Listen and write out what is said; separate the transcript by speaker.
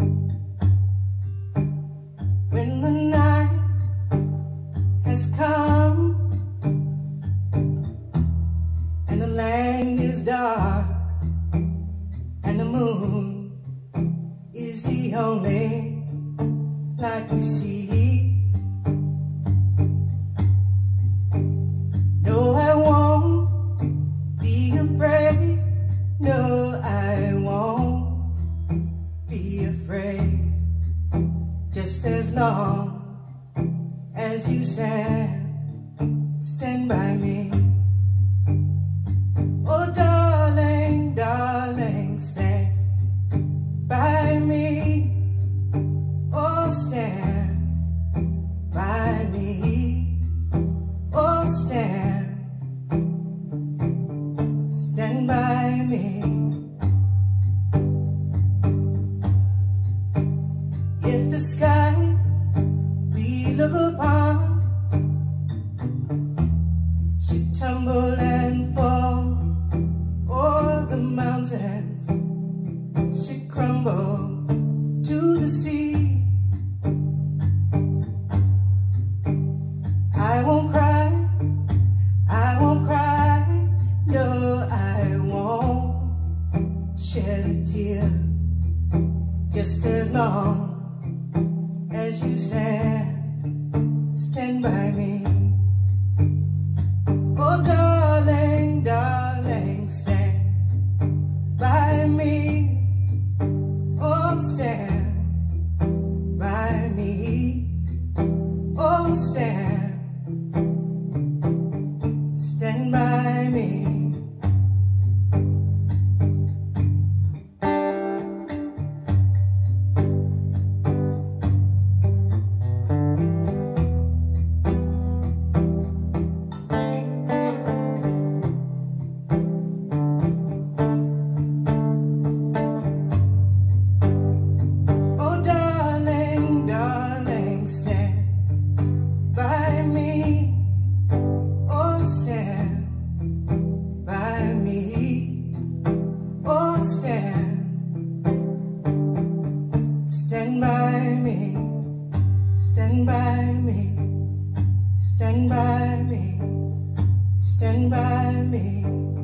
Speaker 1: When the night has come and the land is dark and the moon is the only light we see, no, I won't be afraid. No, I won't be afraid. Just as long as you stand by me. Oh, darling, darling, stand by me. Oh, stand by me. Oh, stand by me. If the sky we look upon should tumble and fall, or the mountains should crumble to the sea, I won't cry, I won't cry, no, I won't shed a tear. Just as long as you stand by me. Oh, darling, darling, stand by me. Oh, stand by me. Oh, stand by me. Stand by me, stand by me.